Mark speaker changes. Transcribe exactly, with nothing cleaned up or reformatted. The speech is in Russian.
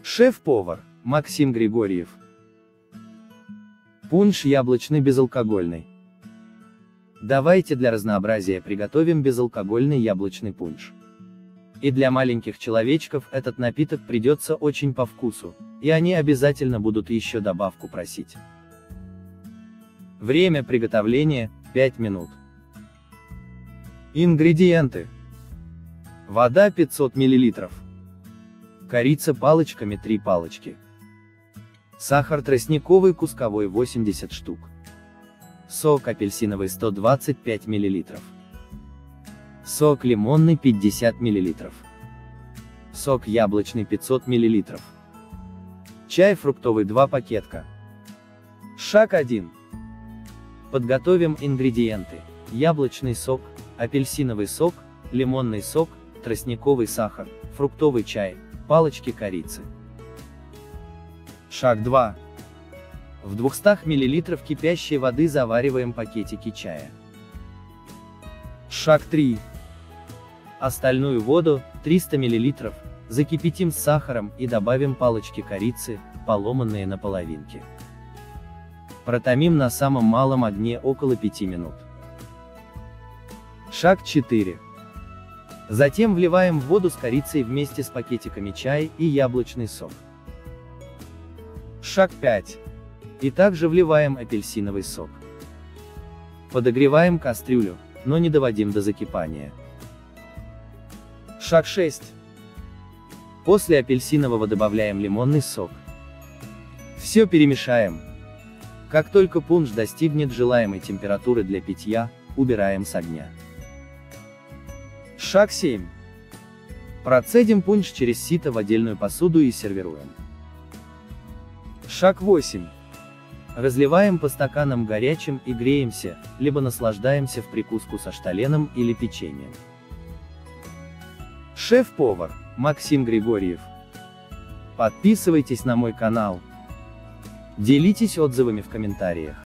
Speaker 1: Шеф-повар Максим Григорьев. Пунш яблочный безалкогольный. Давайте для разнообразия приготовим безалкогольный яблочный пунш. И для маленьких человечков этот напиток придется очень по вкусу, и они обязательно будут еще добавку просить. Время приготовления – пять минут. Ингредиенты. Вода пятьсот миллилитров. Корица палочками три палочки. Сахар тростниковый кусковой восемьдесят штук. Сок апельсиновый сто двадцать пять миллилитров. Сок лимонный пятьдесят миллилитров. Сок яблочный пятьсот миллилитров. Чай фруктовый два пакетка. Шаг один. Подготовим ингредиенты. Яблочный сок, апельсиновый сок, лимонный сок, тростниковый сахар, фруктовый чай, палочки корицы. Шаг два. В двухстах миллилитрах кипящей воды завариваем пакетики чая. Шаг три. Остальную воду, триста миллилитров, закипятим с сахаром и добавим палочки корицы, поломанные на половинки. Протомим на самом малом огне около пяти минут. Шаг четыре. Затем вливаем в воду с корицей вместе с пакетиками чая и яблочный сок. Шаг пять. И также вливаем апельсиновый сок. Подогреваем кастрюлю, но не доводим до закипания. Шаг шесть. После апельсинового добавляем лимонный сок. Все перемешаем. Как только пунш достигнет желаемой температуры для питья, убираем с огня. Шаг семь. Процедим пунш через сито в отдельную посуду и сервируем. Шаг восемь. Разливаем по стаканам горячим и греемся, либо наслаждаемся в прикуску со шталеном или печеньем. Шеф-повар Максим Григорьев. Подписывайтесь на мой канал. Делитесь отзывами в комментариях.